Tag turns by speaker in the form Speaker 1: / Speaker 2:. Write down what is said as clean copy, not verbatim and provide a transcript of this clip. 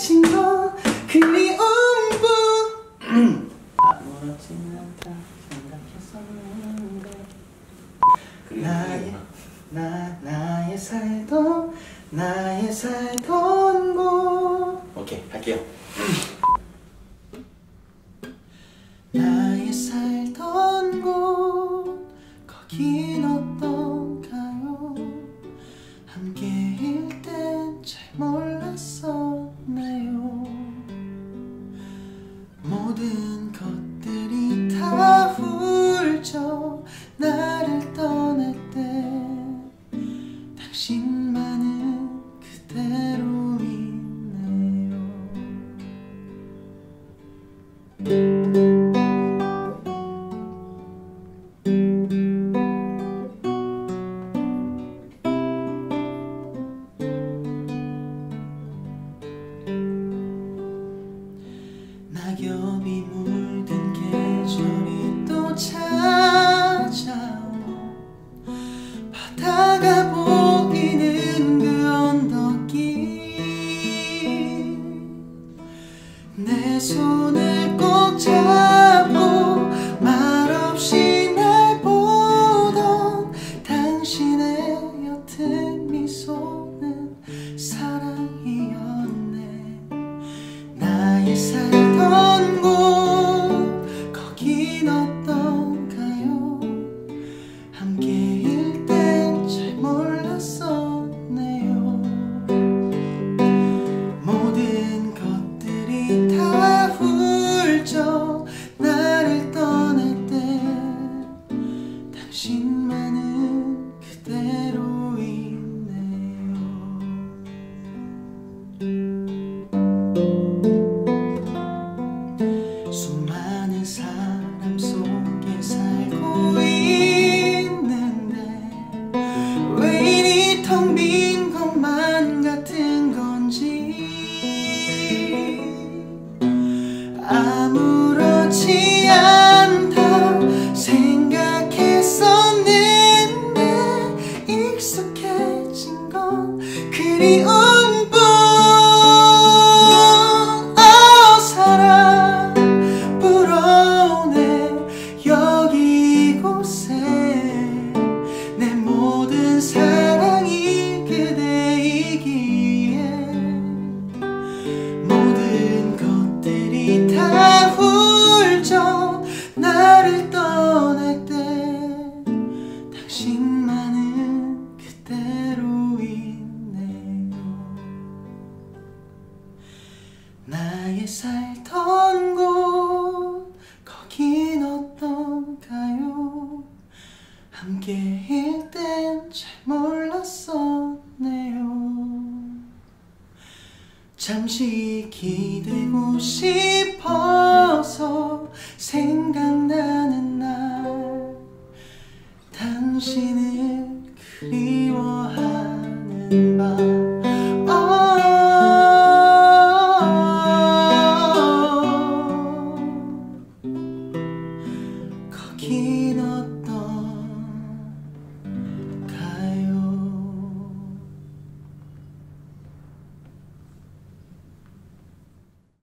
Speaker 1: 익숙해진 건 그리움뿐. 아무렇지 않다 생각했었는데 나의 살던 곳. 오케이, 할게요. 나의 살던 곳, 거긴 어떤가요? 함께일 땐 잘 몰랐었네요. 모든 것들이 다 훌쩍 나를 떠날 때 당신만은 그대로이네요. 낙엽이 물든 계절이 또 찾아오. 바다가 보이는 그 언덕길, 내 손을 꼭 잡고 말없이 날 보던 당신의 옅은 미소는 사랑이었네. 나의 살던 곳, 거긴 어떤가요? 함께일 땐 잘 몰랐었네요. 모든 것들이 다 훌쩍 나를 떠날 때 당신만은 그대로이네요. 수많은 사람 속에 살고 있는데 왜 이리 텅 빈 것만 같은 건지. 아무렇지 않다 생각했었는데 익숙해진 건 그리움뿐. 사랑 불어오네 여기 이곳에. 내 모든 사랑이 그대이기에 모든 것들이 다 훌쩍 나를 떠날 때 당신만은 그대로이네요. 나의 살던 곳, 거긴 어떤가요? 함께일 땐 잘 몰랐었네요. 잠시 기대고 싶어서 생각나는 날 당신은